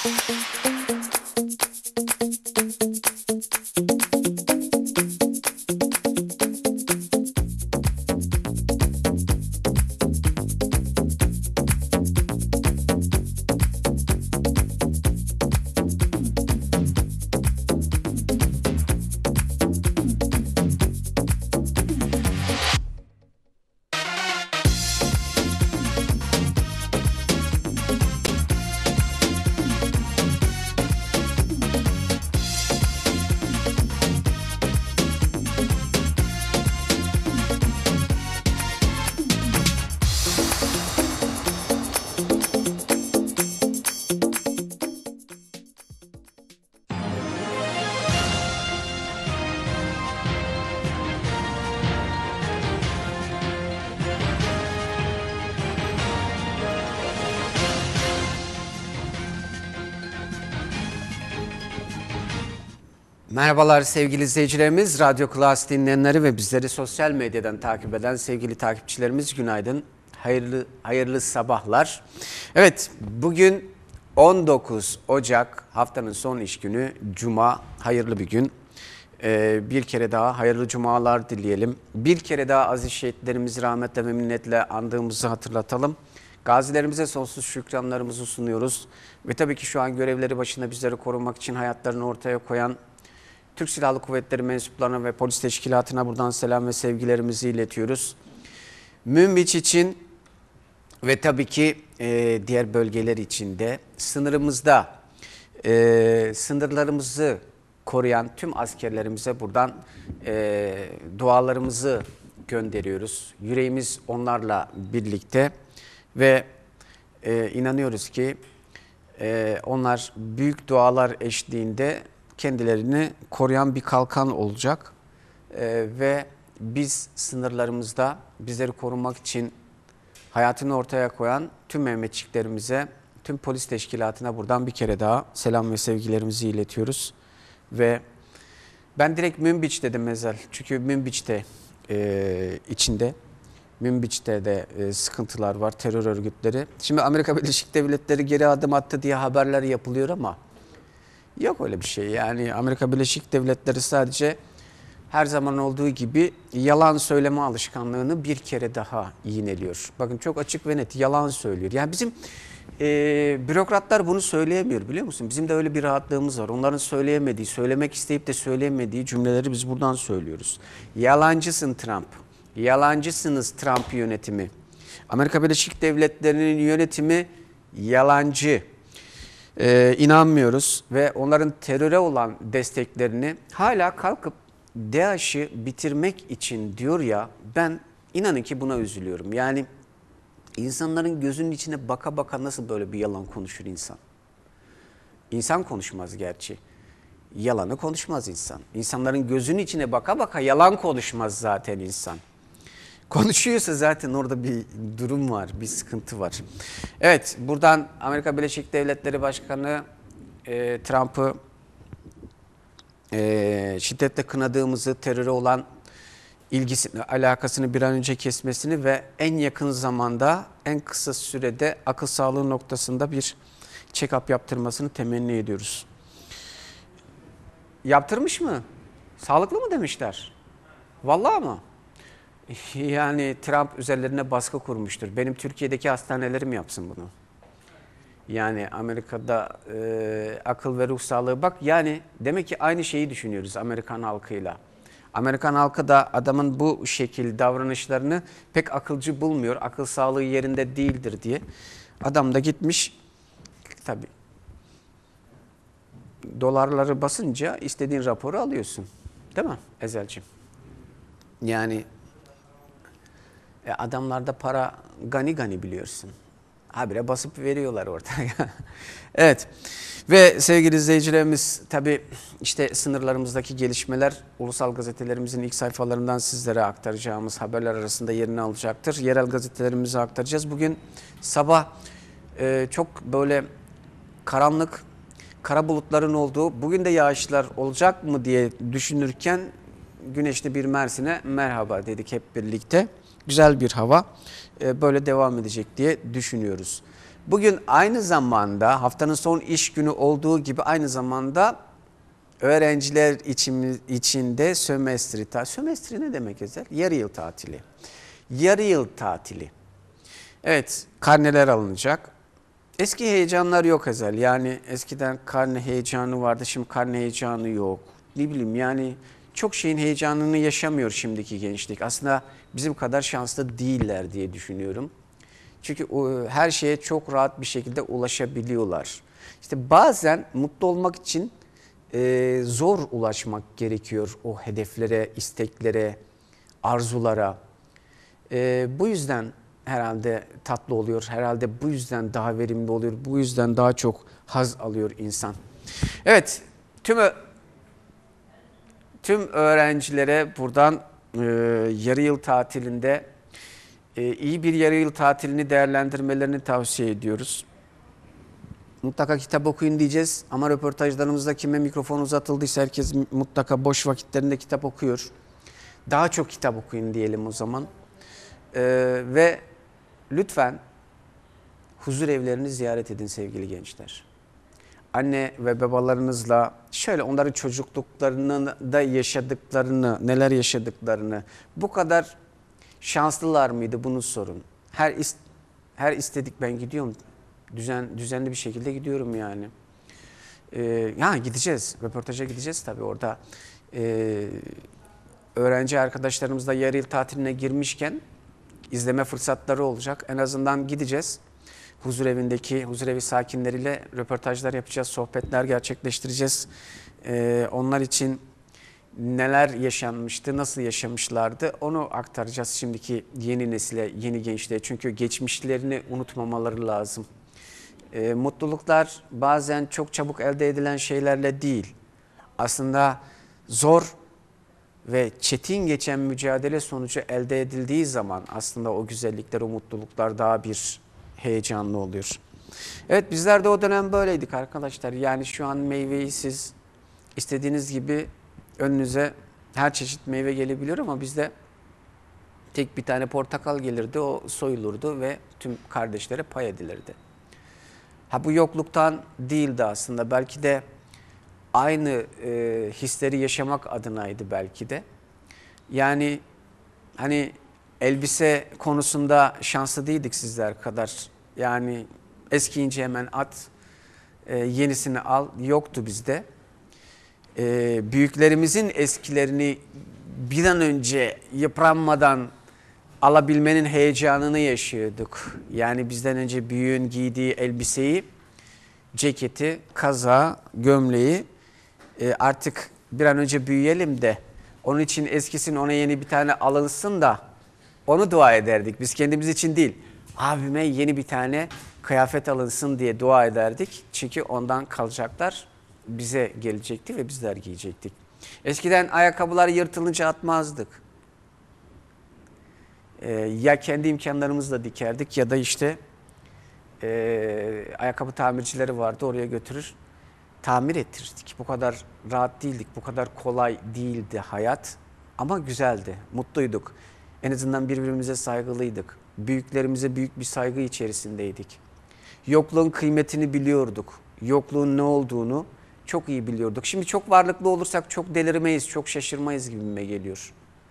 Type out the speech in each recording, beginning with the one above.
Merhabalar sevgili izleyicilerimiz, Radyo Klas dinleyenleri ve bizleri sosyal medyadan takip eden sevgili takipçilerimiz günaydın, hayırlı sabahlar. Evet, bugün 19 Ocak haftanın son iş günü, Cuma, hayırlı bir gün. Bir kere daha hayırlı cumalar dileyelim. Bir kere daha aziz şehitlerimizi rahmetle ve minnetle andığımızı hatırlatalım. Gazilerimize sonsuz şükranlarımızı sunuyoruz. Ve tabii ki şu an görevleri başında bizleri korumak için hayatlarını ortaya koyan Türk Silahlı Kuvvetleri mensuplarına ve polis teşkilatına buradan selam ve sevgilerimizi iletiyoruz. Münbiç için ve tabii ki diğer bölgeler için de sınırımızda sınırlarımızı koruyan tüm askerlerimize buradan dualarımızı gönderiyoruz. Yüreğimiz onlarla birlikte ve inanıyoruz ki onlar büyük dualar eşliğinde kendilerini koruyan bir kalkan olacak ve biz sınırlarımızda bizleri korumak için hayatını ortaya koyan tüm Mehmetçiklerimize, tüm polis teşkilatına buradan bir kere daha selam ve sevgilerimizi iletiyoruz. Ve ben direkt Münbiç dedim Ezel, çünkü Münbiç'te içinde, Münbiç'te de sıkıntılar var, terör örgütleri. Şimdi Amerika Birleşik Devletleri geri adım attı diye haberler yapılıyor ama yok öyle bir şey. Yani Amerika Birleşik Devletleri sadece her zaman olduğu gibi yalan söyleme alışkanlığını bir kere daha yineliyor. Bakın çok açık ve net yalan söylüyor. Yani bizim bürokratlar bunu söyleyemiyor, biliyor musun? Bizim de öyle bir rahatlığımız var. Onların söyleyemediği, söylemek isteyip de söyleyemediği cümleleri biz buradan söylüyoruz. Yalancısın Trump. Yalancısınız Trump yönetimi. Amerika Birleşik Devletleri'nin yönetimi yalancı. İnanmıyoruz ve onların teröre olan desteklerini hala kalkıp DAEŞ'i bitirmek için diyor ya, ben inanın ki buna üzülüyorum. Yani insanların gözünün içine baka baka nasıl böyle bir yalan konuşur insan? İnsan konuşmaz gerçi. Yalanı konuşmaz insan. İnsanların gözünün içine baka baka yalan konuşmaz zaten insan. Konuşuyorsa zaten orada bir durum var, bir sıkıntı var. Evet, buradan Amerika Birleşik Devletleri Başkanı Trump'ı şiddetle kınadığımızı, teröre olan ilgisini, alakasını bir an önce kesmesini ve en yakın zamanda, en kısa sürede akıl sağlığı noktasında bir check-up yaptırmasını temenni ediyoruz. Yaptırmış mı? Sağlıklı mı demişler? Vallahi mı? Yani Trump üzerlerine baskı kurmuştur. Benim Türkiye'deki hastanelerim yapsın bunu. Yani Amerika'da akıl ve ruh sağlığı, bak yani demek ki aynı şeyi düşünüyoruz Amerikan halkıyla. Amerikan halkı da adamın bu şekil davranışlarını pek akılcı bulmuyor. Akıl sağlığı yerinde değildir diye. Adam da gitmiş, tabii dolarları basınca istediğin raporu alıyorsun. Değil mi Ezel'ciğim? Yani adamlarda para gani gani, biliyorsun. Habire basıp veriyorlar ortaya. Evet. Ve sevgili izleyicilerimiz, tabii işte sınırlarımızdaki gelişmeler ulusal gazetelerimizin ilk sayfalarından sizlere aktaracağımız haberler arasında yerini alacaktır. Yerel gazetelerimizi aktaracağız. Bugün sabah çok böyle karanlık, kara bulutların olduğu, bugün de yağışlar olacak mı diye düşünürken güneşli bir Mersin'e merhaba dedik hep birlikte. Güzel bir hava böyle devam edecek diye düşünüyoruz. Bugün aynı zamanda haftanın son iş günü olduğu gibi aynı zamanda öğrenciler içinde sömestri ne demek Ezel? Yarı yıl tatili. Yarı yıl tatili. Evet, karneler alınacak. Eski heyecanlar yok Ezel. Yani eskiden karne heyecanı vardı, şimdi karne heyecanı yok. Ne bileyim yani çok şeyin heyecanını yaşamıyor şimdiki gençlik. Aslında bizim kadar şanslı değiller diye düşünüyorum. Çünkü her şeye çok rahat bir şekilde ulaşabiliyorlar. İşte bazen mutlu olmak için zor ulaşmak gerekiyor o hedeflere, isteklere, arzulara. Bu yüzden herhalde tatlı oluyor. Herhalde bu yüzden daha verimli oluyor. Bu yüzden daha çok haz alıyor insan. Evet, tüm öğrencilere buradan yarı yıl tatilinde iyi bir yarı yıl tatilini değerlendirmelerini tavsiye ediyoruz. Mutlaka kitap okuyun diyeceğiz ama röportajlarımızda kime mikrofon uzatıldıysa herkes mutlaka boş vakitlerinde kitap okuyor. Daha çok kitap okuyun diyelim o zaman. Ve lütfen huzur evlerini ziyaret edin sevgili gençler. Anne ve babalarınızla şöyle onların çocukluklarını da yaşadıklarını, neler yaşadıklarını, bu kadar şanslılar mıydı bunu sorun. Her istedik ben gidiyorum. Düzenli bir şekilde gidiyorum yani. Yani gideceğiz. Röportaja gideceğiz tabii orada. Öğrenci arkadaşlarımızla yarı yıl tatiline girmişken izleme fırsatları olacak. En azından gideceğiz. Huzur evi sakinleriyle röportajlar yapacağız, sohbetler gerçekleştireceğiz. Onlar için neler yaşanmıştı, nasıl yaşamışlardı onu aktaracağız şimdiki yeni nesile, yeni gençliğe. Çünkü geçmişlerini unutmamaları lazım. Mutluluklar bazen çok çabuk elde edilen şeylerle değil. Aslında zor ve çetin geçen mücadele sonucu elde edildiği zaman aslında o güzellikler, o mutluluklar daha bir heyecanlı oluyor. Evet bizler de o dönem böyleydik arkadaşlar. Yani şu an meyveyi siz istediğiniz gibi önünüze her çeşit meyve gelebiliyor ama bizde tek bir tane portakal gelirdi, o soyulurdu ve tüm kardeşlere pay edilirdi. Bu yokluktan değildi aslında. Belki de aynı hisleri yaşamak adınaydı belki de. Yani hani elbise konusunda şanslı değildik sizler kadar. Yani eskiyince hemen at, yenisini al yoktu bizde. Büyüklerimizin eskilerini bir an önce yıpranmadan alabilmenin heyecanını yaşıyorduk. Yani bizden önce büyüğün giydiği elbiseyi, ceketi, kazağı, gömleği artık bir an önce büyüyelim de onun için eskisin ona yeni bir tane alınsın da onu dua ederdik. Biz kendimiz için değil, abime yeni bir tane kıyafet alınsın diye dua ederdik. Çünkü ondan kalacaklar bize gelecekti ve bizler giyecektik. Eskiden ayakkabılar yırtılınca atmazdık. Ya kendi imkanlarımızla dikerdik ya da işte ayakkabı tamircileri vardı oraya götürür tamir ettirdik. Bu kadar rahat değildik, bu kadar kolay değildi hayat ama güzeldi, mutluyduk. En azından birbirimize saygılıydık. Büyüklerimize büyük bir saygı içerisindeydik. Yokluğun kıymetini biliyorduk. Yokluğun ne olduğunu çok iyi biliyorduk. Şimdi çok varlıklı olursak çok delirmeyiz, çok şaşırmayız gibime geliyor.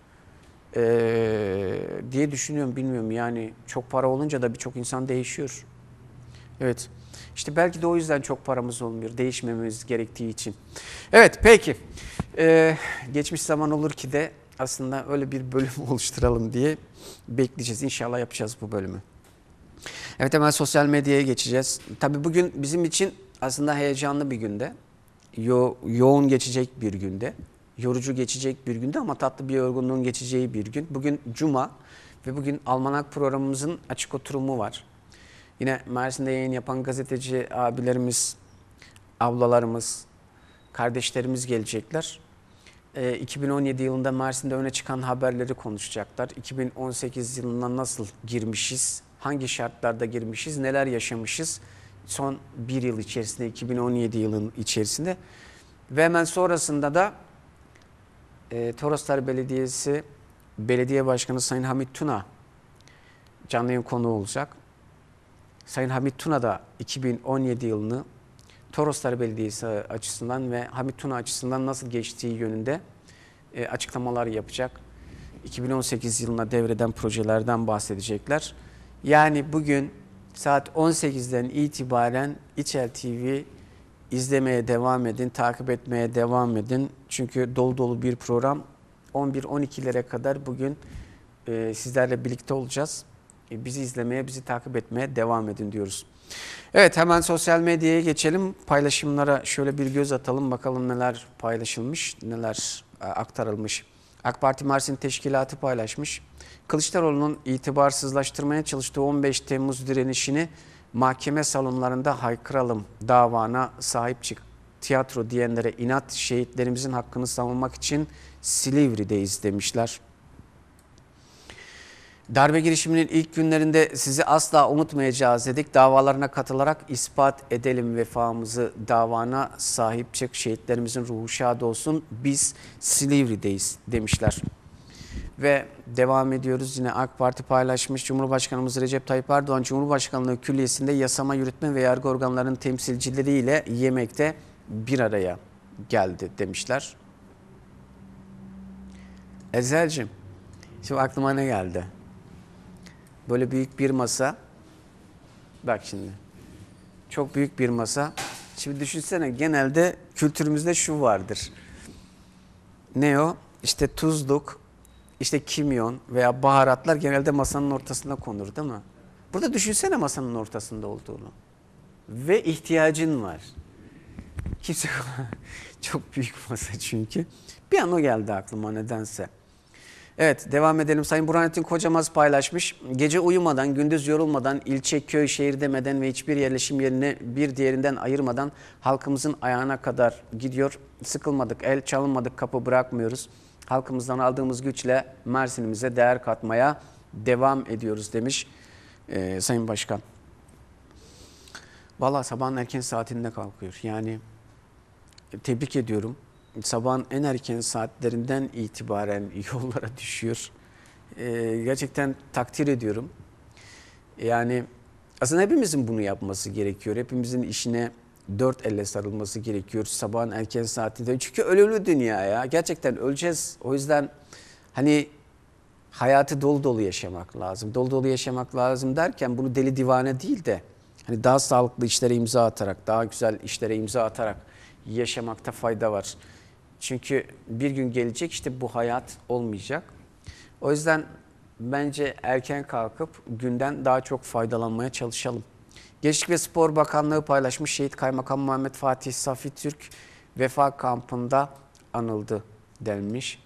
Diye düşünüyorum, bilmiyorum yani çok para olunca da birçok insan değişiyor. Evet. İşte belki de o yüzden çok paramız olmuyor. Değişmememiz gerektiği için. Evet peki. Geçmiş zaman olur ki de aslında öyle bir bölüm oluşturalım diye bekleyeceğiz. İnşallah yapacağız bu bölümü. Evet hemen sosyal medyaya geçeceğiz. Tabii bugün bizim için aslında heyecanlı bir günde. Yoğun geçecek bir günde. Yorucu geçecek bir günde ama tatlı bir yorgunluğun geçeceği bir gün. Bugün Cuma ve bugün Almanak programımızın açık oturumu var. Yine Mersin'de yayın yapan gazeteci abilerimiz, ablalarımız, kardeşlerimiz gelecekler. 2017 yılında Mersin'de öne çıkan haberleri konuşacaklar. 2018 yılına nasıl girmişiz, hangi şartlarda girmişiz, neler yaşamışız son bir yıl içerisinde, 2017 yılın içerisinde. Ve hemen sonrasında da Toroslar Belediyesi Belediye Başkanı Sayın Hamit Tuna canlı yayın konuğu olacak. Sayın Hamit Tuna da 2017 yılını Toroslar Belediyesi açısından ve Hamit Tuna açısından nasıl geçtiği yönünde açıklamalar yapacak. 2018 yılına devreden projelerden bahsedecekler. Yani bugün saat 18'den itibaren İçel TV izlemeye devam edin, takip etmeye devam edin. Çünkü dolu dolu bir program. 11-12'lere kadar bugün sizlerle birlikte olacağız. Bizi izlemeye, bizi takip etmeye devam edin diyoruz. Evet, hemen sosyal medyaya geçelim. Paylaşımlara şöyle bir göz atalım. Bakalım neler paylaşılmış, neler aktarılmış. AK Parti Mersin Teşkilatı paylaşmış. Kılıçdaroğlu'nun itibarsızlaştırmaya çalıştığı 15 Temmuz direnişini mahkeme salonlarında haykıralım, davana sahip çık, tiyatro diyenlere inat, şehitlerimizin hakkını savunmak için Silivri'deyiz demişler. Darbe girişiminin ilk günlerinde sizi asla unutmayacağız dedik. Davalarına katılarak ispat edelim vefamızı, davana sahip çık, şehitlerimizin ruhu şad olsun, biz Silivri'deyiz demişler. Ve devam ediyoruz. Yine AK Parti paylaşmış. Cumhurbaşkanımız Recep Tayyip Erdoğan Cumhurbaşkanlığı Külliyesi'nde yasama, yürütme ve yargı organlarının temsilcileriyle yemekte bir araya geldi demişler. Ezel'cim, şimdi aklıma ne geldi? Böyle büyük bir masa. Bak şimdi. Çok büyük bir masa. Şimdi düşünsene, genelde kültürümüzde şu vardır. Ne o? İşte tuzluk, işte kimyon veya baharatlar genelde masanın ortasında konur, değil mi? Burada düşünsene masanın ortasında olduğunu. Ve ihtiyacın var. Kimse çok büyük masa çünkü. Bir an o geldi aklıma nedense. Evet, devam edelim. Sayın Burhanettin Kocamaz paylaşmış. Gece uyumadan, gündüz yorulmadan, ilçe, köy, şehir demeden ve hiçbir yerleşim yerini bir diğerinden ayırmadan halkımızın ayağına kadar gidiyor. Sıkılmadık, el çalınmadık, kapı bırakmıyoruz. Halkımızdan aldığımız güçle Mersin'imize değer katmaya devam ediyoruz demiş Sayın Başkan. Vallahi sabahın erken saatinde kalkıyor. Yani tebrik ediyorum. Sabahın en erken saatlerinden itibaren yollara düşüyor. Gerçekten takdir ediyorum. Yani aslında hepimizin bunu yapması gerekiyor. Hepimizin işine dört elle sarılması gerekiyor sabahın erken saatinde. Çünkü ölümlü dünya ya. Gerçekten öleceğiz. O yüzden hani hayatı dolu dolu yaşamak lazım. Dolu dolu yaşamak lazım derken bunu deli divane değil de hani daha sağlıklı işlere imza atarak, daha güzel işlere imza atarak yaşamakta fayda var. Çünkü bir gün gelecek, işte bu hayat olmayacak. O yüzden bence erken kalkıp günden daha çok faydalanmaya çalışalım. Gençlik ve Spor Bakanlığı paylaşmış. Şehit Kaymakam Muhammed Fatih Safi Türk vefa kampında anıldı denmiş.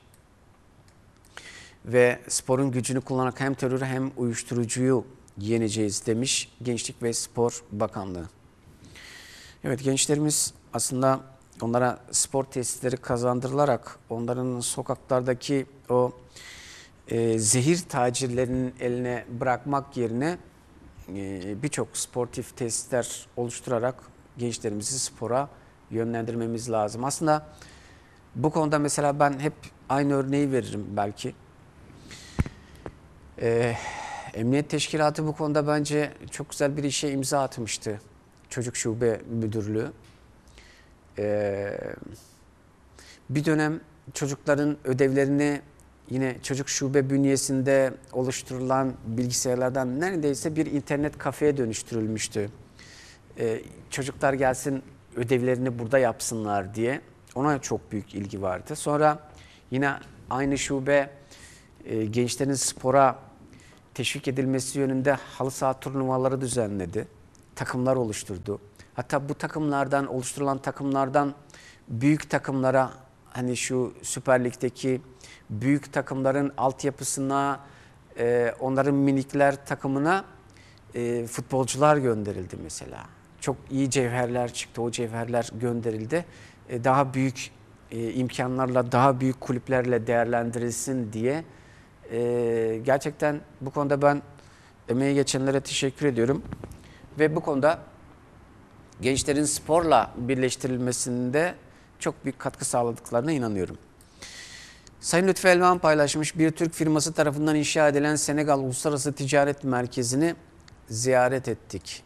Ve sporun gücünü kullanarak hem terörü hem uyuşturucuyu yeneceğiz demiş Gençlik ve Spor Bakanlığı. Evet, gençlerimiz aslında onlara spor tesisleri kazandırılarak onların sokaklardaki o zehir tacirlerinin eline bırakmak yerine birçok sportif tesisler oluşturarak gençlerimizi spora yönlendirmemiz lazım. Aslında bu konuda mesela ben hep aynı örneği veririm belki. Emniyet Teşkilatı bu konuda bence çok güzel bir işe imza atmıştı. Çocuk Şube Müdürlüğü. Bir dönem çocukların ödevlerini yine çocuk şube bünyesinde oluşturulan bilgisayarlardan neredeyse bir internet kafeye dönüştürülmüştü. Çocuklar gelsin ödevlerini burada yapsınlar diye. Ona çok büyük ilgi vardı. Sonra yine aynı şube gençlerin spora teşvik edilmesi yönünde halı saha turnuvaları düzenledi. Takımlar oluşturdu. Hatta bu takımlardan, oluşturulan takımlardan büyük takımlara, hani şu Süper Lig'deki büyük takımların altyapısına, onların minikler takımına futbolcular gönderildi mesela. Çok iyi cevherler çıktı, o cevherler gönderildi. Daha büyük imkanlarla, daha büyük kulüplerle değerlendirilsin diye. Gerçekten bu konuda ben emeği geçenlere teşekkür ediyorum. Ve bu konuda gençlerin sporla birleştirilmesinde çok büyük katkı sağladıklarına inanıyorum. Sayın Lütfü Elvan paylaşmış. Bir Türk firması tarafından inşa edilen Senegal Uluslararası Ticaret Merkezi'ni ziyaret ettik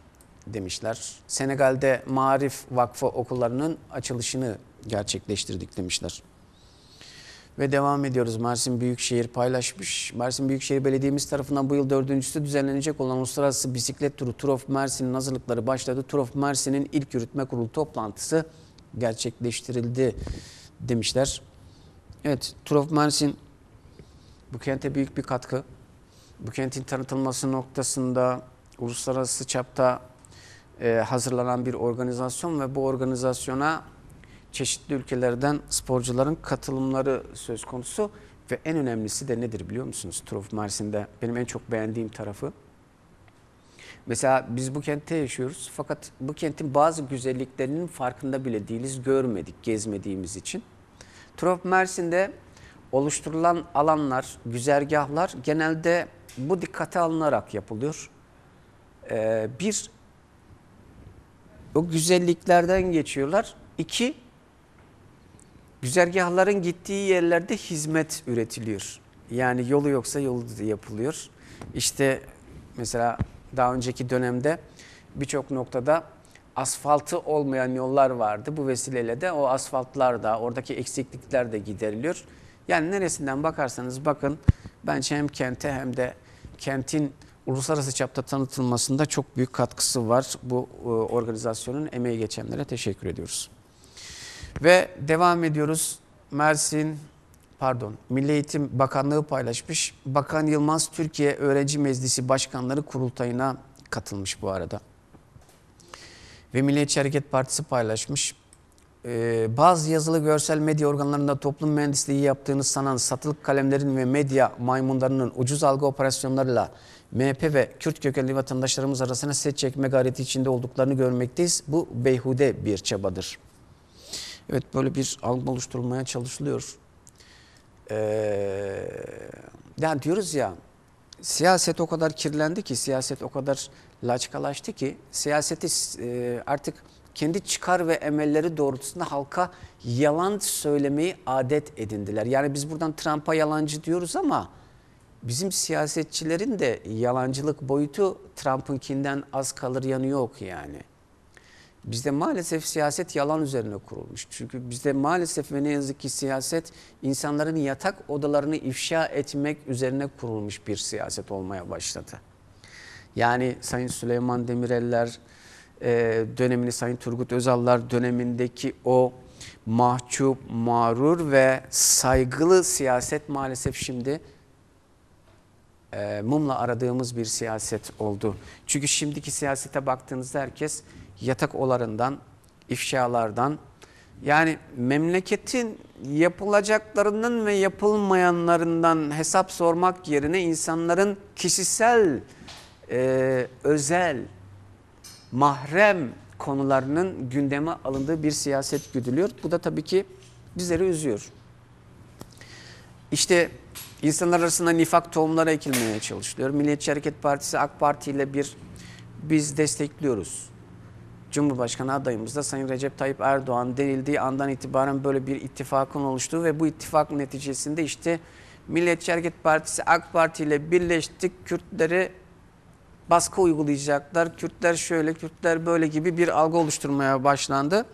demişler. Senegal'de Maarif Vakfı okullarının açılışını gerçekleştirdik demişler. Ve devam ediyoruz. Mersin Büyükşehir paylaşmış. Mersin Büyükşehir Belediye'miz tarafından bu yıl 4.'sü düzenlenecek olan Uluslararası Bisiklet Turu Tour of Mersin'in hazırlıkları başladı. Tour of Mersin'in ilk yürütme kurulu toplantısı gerçekleştirildi demişler. Evet, Tour of Mersin bu kente büyük bir katkı. Bu kentin tanıtılması noktasında uluslararası çapta hazırlanan bir organizasyon ve bu organizasyona çeşitli ülkelerden sporcuların katılımları söz konusu ve en önemlisi de nedir biliyor musunuz? Tour of Mersin'de benim en çok beğendiğim tarafı. Mesela biz bu kentte yaşıyoruz fakat bu kentin bazı güzelliklerinin farkında bile değiliz, görmedik gezmediğimiz için. Tour of Mersin'de oluşturulan alanlar, güzergahlar genelde bu dikkate alınarak yapılıyor. Bir, o güzelliklerden geçiyorlar. İki, güzergahların gittiği yerlerde hizmet üretiliyor. Yani yolu yoksa yolu yapılıyor. İşte mesela daha önceki dönemde birçok noktada asfaltı olmayan yollar vardı. Bu vesileyle de o asfaltlar da, oradaki eksiklikler de gideriliyor. Yani neresinden bakarsanız bakın bence hem kente hem de kentin uluslararası çapta tanıtılmasında çok büyük katkısı var. Bu organizasyonun emeği geçenlere teşekkür ediyoruz. Ve devam ediyoruz. Milli Eğitim Bakanlığı paylaşmış. Bakan Yılmaz Türkiye Öğrenci Meclisi Başkanları Kurultayı'na katılmış bu arada. Ve Milliyetçi Hareket Partisi paylaşmış. Bazı yazılı görsel medya organlarında toplum mühendisliği yaptığını sanan satılık kalemlerin ve medya maymunlarının ucuz algı operasyonlarıyla MHP ve Kürt kökenli vatandaşlarımız arasına set çekme gayreti içinde olduklarını görmekteyiz. Bu beyhude bir çabadır. Evet, böyle bir algı oluşturulmaya çalışılıyor. Yani diyoruz ya, siyaset o kadar kirlendi ki, siyaset o kadar laçkalaştı ki, siyaseti artık kendi çıkar ve emelleri doğrultusunda halka yalan söylemeyi adet edindiler. Yani biz buradan Trump'a yalancı diyoruz ama bizim siyasetçilerin de yalancılık boyutu Trump'ınkinden az kalır yanı yok yani. Bizde maalesef siyaset yalan üzerine kurulmuş. Çünkü bizde maalesef ve ne yazık ki siyaset insanların yatak odalarını ifşa etmek üzerine kurulmuş bir siyaset olmaya başladı. Yani Sayın Süleyman Demirel'ler dönemini, Sayın Turgut Özal'lar dönemindeki o mahcup, mağrur ve saygılı siyaset maalesef şimdi mumla aradığımız bir siyaset oldu. Çünkü şimdiki siyasete baktığınızda herkes yatak odalarından, ifşalardan, yani memleketin yapılacaklarından ve yapılmayanlarından hesap sormak yerine insanların kişisel, özel, mahrem konularının gündeme alındığı bir siyaset güdülüyor. Bu da tabii ki bizleri üzüyor. İşte insanlar arasında nifak tohumları ekilmeye çalışılıyor. Milliyetçi Hareket Partisi AK Parti ile biz destekliyoruz. Cumhurbaşkanı adayımız da Sayın Recep Tayyip Erdoğan denildiği andan itibaren böyle bir ittifakın oluştuğu ve bu ittifak neticesinde işte Milliyetçi Hareket Partisi AK Parti ile birleştik, Kürtlere baskı uygulayacaklar, Kürtler şöyle, Kürtler böyle gibi bir algı oluşturmaya başlandı.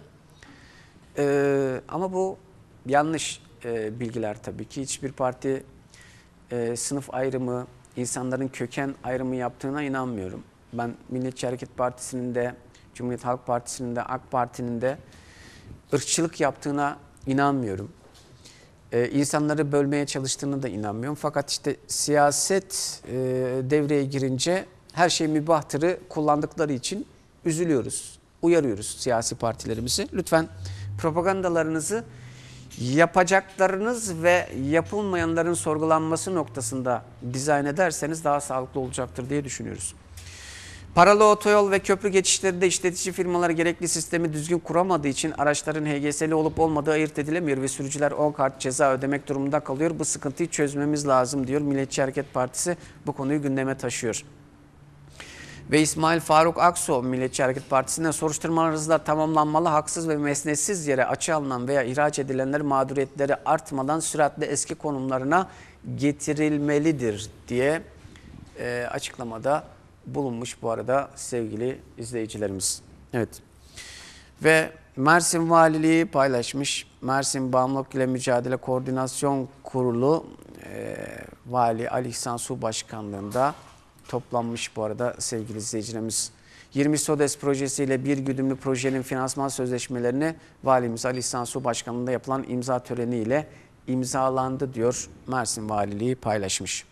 Ama bu yanlış bilgiler tabii ki. Hiçbir parti sınıf ayrımı, insanların köken ayrımı yaptığına inanmıyorum. Ben Milliyetçi Hareket Partisi'nin de, Cumhuriyet Halk Partisi'nin de, AK Parti'nin de ırkçılık yaptığına inanmıyorum. İnsanları bölmeye çalıştığına da inanmıyorum. Fakat işte siyaset devreye girince her şey mübahtırı kullandıkları için üzülüyoruz, uyarıyoruz siyasi partilerimizi. Lütfen propagandalarınızı yapacaklarınız ve yapılmayanların sorgulanması noktasında dizayn ederseniz daha sağlıklı olacaktır diye düşünüyoruz. Paralı otoyol ve köprü geçişlerinde işletici firmalar gerekli sistemi düzgün kuramadığı için araçların HGS'li olup olmadığı ayırt edilemiyor ve sürücüler 10 kart ceza ödemek durumunda kalıyor. Bu sıkıntıyı çözmemiz lazım diyor. Milliyetçi Hareket Partisi bu konuyu gündeme taşıyor. Ve İsmail Faruk Aksu Milliyetçi Hareket Partisi'ne soruşturmalarınızla tamamlanmalı, haksız ve mesnetsiz yere açığa alınan veya ihraç edilenler mağduriyetleri artmadan süratle eski konumlarına getirilmelidir diye açıklamada bulunmuş bu arada sevgili izleyicilerimiz. Evet. Ve Mersin Valiliği paylaşmış. Mersin Bağımlılık ile Mücadele Koordinasyon Kurulu Vali Ali İhsan Su Başkanlığı'nda toplanmış bu arada sevgili izleyicilerimiz. 20 SODES projesiyle bir güdümlü projenin finansman sözleşmelerini Valimiz Ali İhsan Su Başkanlığı'nda yapılan imza töreniyle imzalandı diyor Mersin Valiliği paylaşmış.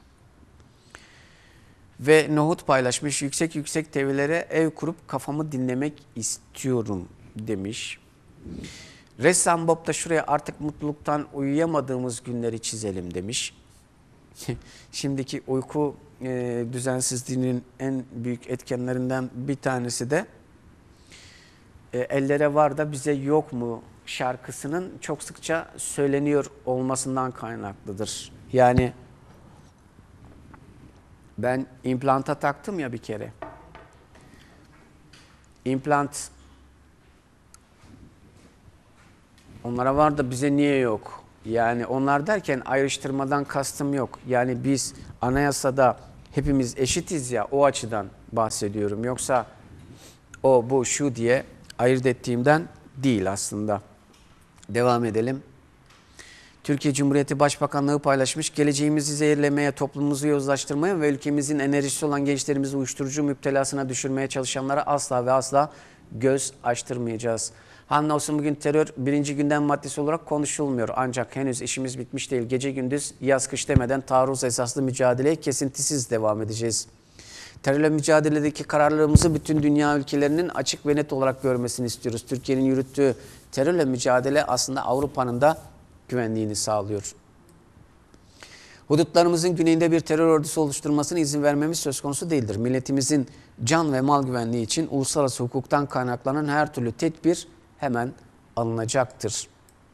Ve Nohut paylaşmış. Yüksek TV'lere ev kurup kafamı dinlemek istiyorum demiş. Ressam Bob da şuraya artık mutluluktan uyuyamadığımız günleri çizelim demiş. Şimdiki uyku düzensizliğinin en büyük etkenlerinden bir tanesi de ellere var da bize yok mu şarkısının çok sıkça söyleniyor olmasından kaynaklıdır. Yani ben implanta taktım ya bir kere. İmplant onlara var da bize niye yok? Yani onlar derken ayrıştırmadan kastım yok. Yani biz anayasada hepimiz eşitiz ya, o açıdan bahsediyorum. Yoksa o bu şu diye ayırt ettiğimden değil aslında. Devam edelim. Türkiye Cumhuriyeti Başbakanlığı paylaşmış. Geleceğimizi zehirlemeye, toplumumuzu yozlaştırmaya ve ülkemizin enerjisi olan gençlerimizi uyuşturucu müptelasına düşürmeye çalışanlara asla ve asla göz açtırmayacağız. Hamdolsun bugün terör birinci gündem maddesi olarak konuşulmuyor. Ancak henüz işimiz bitmiş değil. Gece gündüz yaz kış demeden taarruz esaslı mücadeleye kesintisiz devam edeceğiz. Terörle mücadeledeki kararlılığımızı bütün dünya ülkelerinin açık ve net olarak görmesini istiyoruz. Türkiye'nin yürüttüğü terörle mücadele aslında Avrupa'nın da güvenliğini sağlıyor. Hudutlarımızın güneyinde bir terör ordusu oluşturmasına izin vermemiz söz konusu değildir. Milletimizin can ve mal güvenliği için uluslararası hukuktan kaynaklanan her türlü tedbir hemen alınacaktır.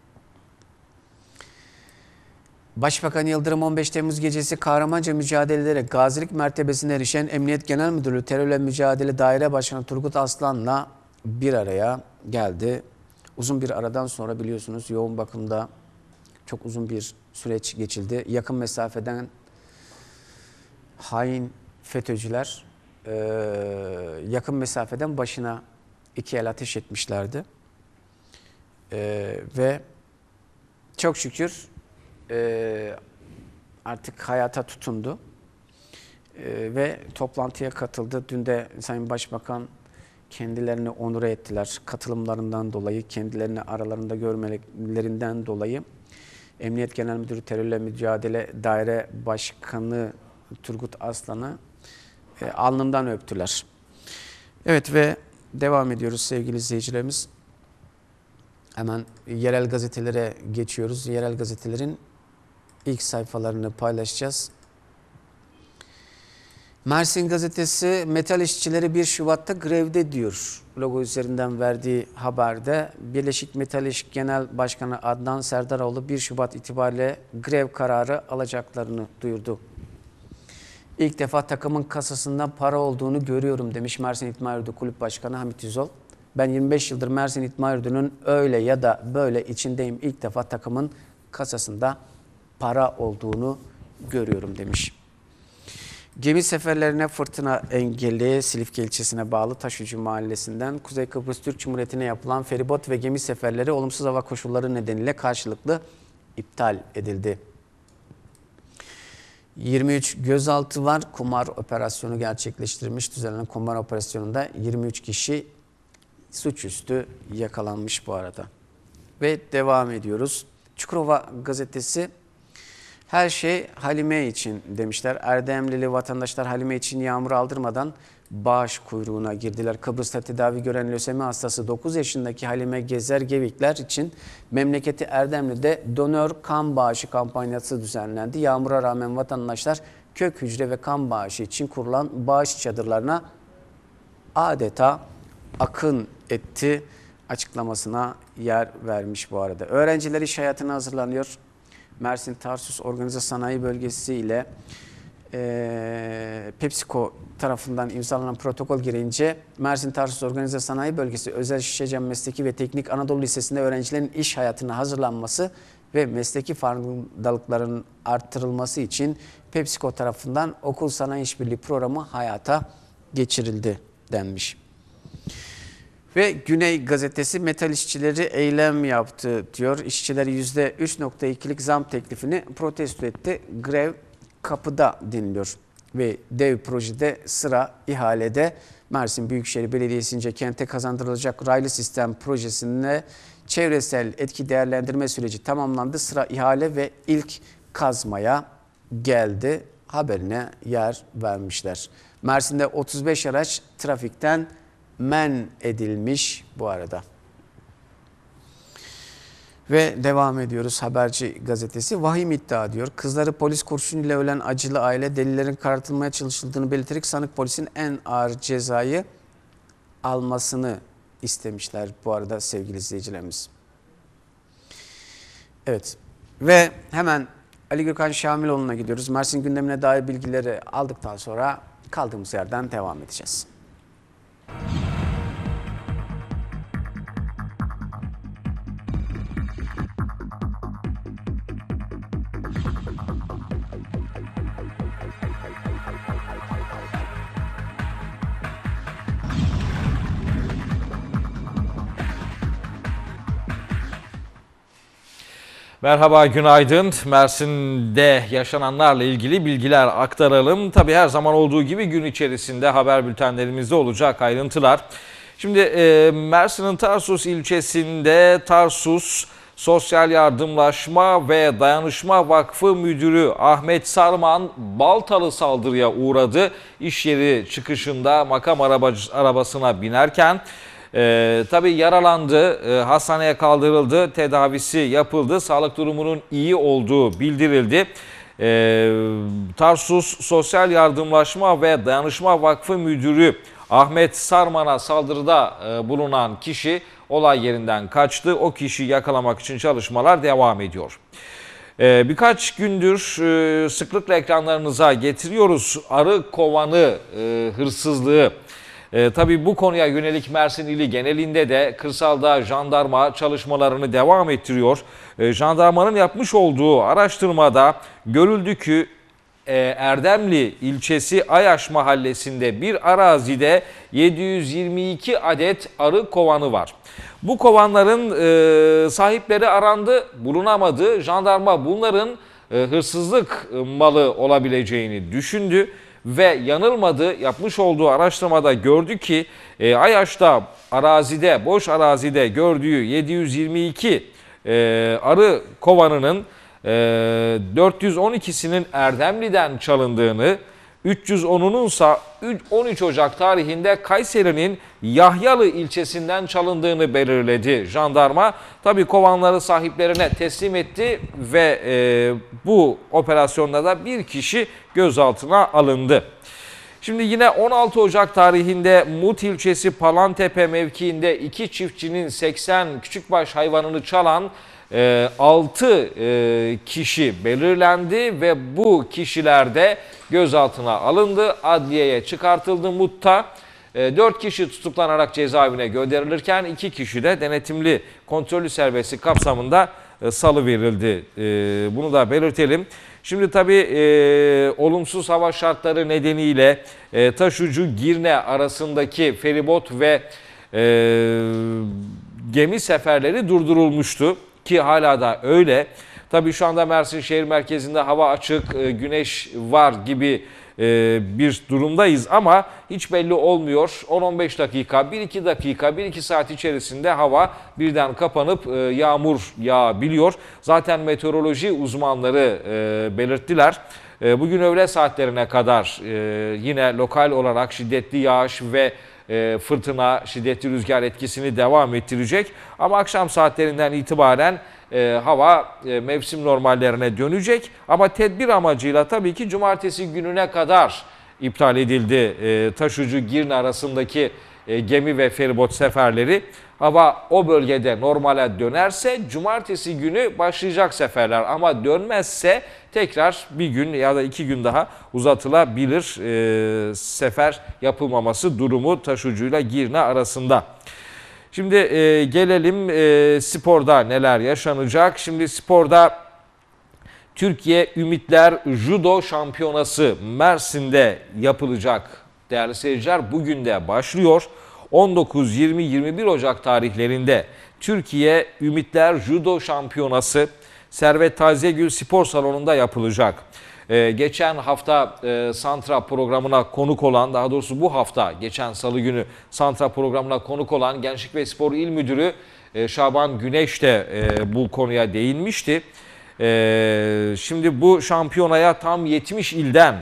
Başbakan Yıldırım 15 Temmuz gecesi kahramanca mücadelelere gazilik mertebesine erişen Emniyet Genel Müdürlüğü Terörle Mücadele Daire Başkanı Turgut Aslan'la bir araya geldi. Uzun bir aradan sonra biliyorsunuz yoğun bakımda çok uzun bir süreç geçildi. Yakın mesafeden hain FETÖ'cüler yakın mesafeden başına 2 el ateş etmişlerdi. Ve çok şükür artık hayata tutundu ve toplantıya katıldı. Dün de Sayın Başbakan kendilerini onur ettiler. Katılımlarından dolayı, kendilerini aralarında görmelerinden dolayı Emniyet Genel Müdürü Terörle Mücadele Daire Başkanı Turgut Aslan'ı alnından öptüler. Evet ve devam ediyoruz sevgili izleyicilerimiz. Hemen yerel gazetelere geçiyoruz. Yerel gazetelerin ilk sayfalarını paylaşacağız. Mersin Gazetesi metal işçileri 1 Şubat'ta grevde diyor. Logo üzerinden verdiği haberde Birleşik Metal İş Genel Başkanı Adnan Serdaroğlu 1 Şubat itibariyle grev kararı alacaklarını duyurdu. İlk defa takımın kasasından para olduğunu görüyorum demiş Mersin İtman Yurdu Kulüp Başkanı Hamit Yüzol. Ben 25 yıldır Mersin İtman Yurdu'nun öyle ya da böyle içindeyim. İlk defa takımın kasasında para olduğunu görüyorum demiş. Gemi seferlerine fırtına engeli Silifke ilçesine bağlı Taşucu mahallesinden Kuzey Kıbrıs Türk Cumhuriyeti'ne yapılan feribot ve gemi seferleri olumsuz hava koşulları nedeniyle karşılıklı iptal edildi. 23 gözaltı var. Kumar operasyonu gerçekleştirilmiş. Düzenlenen kumar operasyonunda 23 kişi suçüstü yakalanmış bu arada. Ve devam ediyoruz. Çukurova gazetesi her şey Halime için demişler. Erdemlili vatandaşlar Halime için yağmur aldırmadan bağış kuyruğuna girdiler. Kıbrıs'ta tedavi gören lösemi hastası 9 yaşındaki Halime Gezer Gevikler için memleketi Erdemli'de donör kan bağışı kampanyası düzenlendi. Yağmura rağmen vatandaşlar kök hücre ve kan bağışı için kurulan bağış çadırlarına adeta akın etti açıklamasına yer vermiş bu arada. Öğrenciler iş hayatına hazırlanıyor. Mersin Tarsus Organize Sanayi Bölgesi ile PepsiCo tarafından imzalanan protokol gereğince Mersin Tarsus Organize Sanayi Bölgesi Özel Şişecam Mesleki ve Teknik Anadolu Lisesi'nde öğrencilerin iş hayatına hazırlanması ve mesleki farkındalıkların arttırılması için PepsiCo tarafından okul sanayi işbirliği programı hayata geçirildi denmiş. Ve Güney gazetesi metal işçileri eylem yaptı diyor. İşçiler %3.2'lik zam teklifini protesto etti. Grev kapıda deniliyor. Ve dev projede sıra ihalede. Mersin Büyükşehir Belediyesi'nce kente kazandırılacak raylı sistem projesinde çevresel etki değerlendirme süreci tamamlandı. Sıra ihale ve ilk kazmaya geldi. Haberine yer vermişler. Mersin'de 35 araç trafikten men edilmiş bu arada. Ve devam ediyoruz. Haberci gazetesi vahim iddia diyor. Kızları polis kurşunuyla ölen acılı aile delillerin karartılmaya çalışıldığını belirterek sanık polisin en ağır cezayı almasını istemişler bu arada sevgili izleyicilerimiz. Evet ve hemen Ali Gökhan Şamiloğlu'na gidiyoruz. Mersin gündemine dair bilgileri aldıktan sonra kaldığımız yerden devam edeceğiz. Merhaba, günaydın. Mersin'de yaşananlarla ilgili bilgiler aktaralım. Tabii her zaman olduğu gibi gün içerisinde haber bültenlerimizde olacak ayrıntılar. Şimdi Mersin'in Tarsus ilçesinde Tarsus Sosyal Yardımlaşma ve Dayanışma Vakfı Müdürü Ahmet Sarman baltalı saldırıya uğradı. İş yeri çıkışında makam arabasına binerken tabii yaralandı, hastaneye kaldırıldı, tedavisi yapıldı, sağlık durumunun iyi olduğu bildirildi. Tarsus Sosyal Yardımlaşma ve Dayanışma Vakfı Müdürü Ahmet Sarman'a saldırıda bulunan kişi olay yerinden kaçtı. O kişiyi yakalamak için çalışmalar devam ediyor. Birkaç gündür sıklıkla ekranlarınıza getiriyoruz arı kovanı hırsızlığı. Tabii bu konuya yönelik Mersin ili genelinde de kırsalda jandarma çalışmalarını devam ettiriyor. Jandarmanın yapmış olduğu araştırmada görüldü ki Erdemli ilçesi Ayaş mahallesinde bir arazide 722 adet arı kovanı var. Bu kovanların sahipleri arandı, bulunamadı. Jandarma bunların hırsızlık malı olabileceğini düşündü. Ve yanılmadı, yapmış olduğu araştırmada gördü ki Ayaş'ta arazide, boş arazide gördüğü 722 arı kovanının 412'sinin Erdemli'den çalındığını, 310'unun ise 13 Ocak tarihinde Kayseri'nin Yahyalı ilçesinden çalındığını belirledi jandarma. Tabii kovanları sahiplerine teslim etti ve bu operasyonda da bir kişi gözaltına alındı. Şimdi yine 16 Ocak tarihinde Mut ilçesi Palantepe mevkiinde iki çiftçinin 80 küçükbaş hayvanını çalan 6 kişi belirlendi ve bu kişiler de gözaltına alındı. Adliyeye çıkartıldı Mut'ta. 4 kişi tutuklanarak cezaevine gönderilirken 2 kişi de denetimli kontrollü serbestlik kapsamında salıverildi. Bunu da belirtelim. Şimdi tabii olumsuz hava şartları nedeniyle Taşucu Girne arasındaki feribot ve gemi seferleri durdurulmuştu ki hala da öyle. Tabii şu anda Mersin şehir merkezinde hava açık, güneş var gibi bir durumdayız ama hiç belli olmuyor. 10-15 dakika, 1-2 dakika, 1-2 saat içerisinde hava birden kapanıp yağmur yağabiliyor. Zaten meteoroloji uzmanları belirttiler. Bugün öğle saatlerine kadar yine lokal olarak şiddetli yağış ve fırtına, şiddetli rüzgar etkisini devam ettirecek. Ama akşam saatlerinden itibaren hava mevsim normallerine dönecek. Ama tedbir amacıyla tabii ki cumartesi gününe kadar iptal edildi Taşucu Girne arasındaki gemi ve feribot seferleri. Hava o bölgede normale dönerse cumartesi günü başlayacak seferler ama dönmezse tekrar bir gün ya da 2 gün daha uzatılabilir sefer yapılmaması durumu Taşucu'yla Girne arasında. Şimdi gelelim sporda neler yaşanacak. Şimdi sporda Türkiye Ümitler Judo Şampiyonası Mersin'de yapılacak değerli seyirciler. Bugün de başlıyor. 19, 20, 21 Ocak tarihlerinde Türkiye Ümitler Judo Şampiyonası Servet Tazegül Spor Salonu'nda yapılacak. Geçen hafta Santra programına konuk olan, daha doğrusu bu hafta geçen salı günü Santra programına konuk olan Gençlik ve Spor İl Müdürü Şaban Güneş de bu konuya değinmişti. Şimdi bu şampiyonaya tam 70 ilden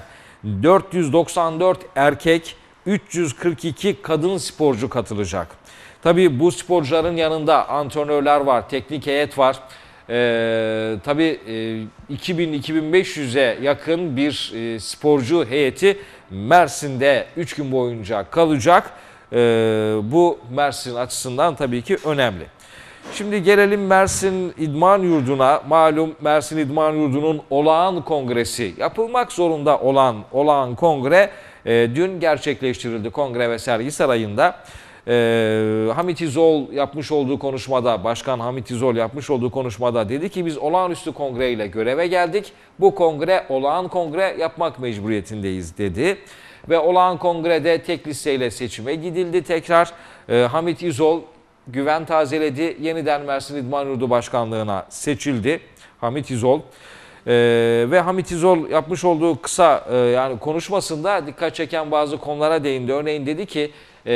494 erkek, 342 kadın sporcu katılacak. Tabii bu sporcuların yanında antrenörler var, teknik heyet var. Tabii 2000-2500'e yakın bir sporcu heyeti Mersin'de 3 gün boyunca kalacak. Bu Mersin açısından tabii ki önemli. Şimdi gelelim Mersin İdman Yurdu'na. Malum Mersin İdman Yurdu'nun olağan kongresi, yapılmak zorunda olan olağan kongre dün gerçekleştirildi Kongre ve Sergi Sarayı'nda. Hamit İzol yapmış olduğu konuşmada, Başkan Hamit İzol yapmış olduğu konuşmada dedi ki biz olağanüstü kongre ile göreve geldik. Bu kongre olağan kongre yapmak mecburiyetindeyiz dedi. Ve olağan kongrede tek listeyle seçime gidildi tekrar. Hamit İzol güven tazeledi. Yeniden Mersin İdman Yurdu Başkanlığı'na seçildi Hamit İzol. Ve Hamit İzol yapmış olduğu kısa yani konuşmasında dikkat çeken bazı konulara değindi. Örneğin dedi ki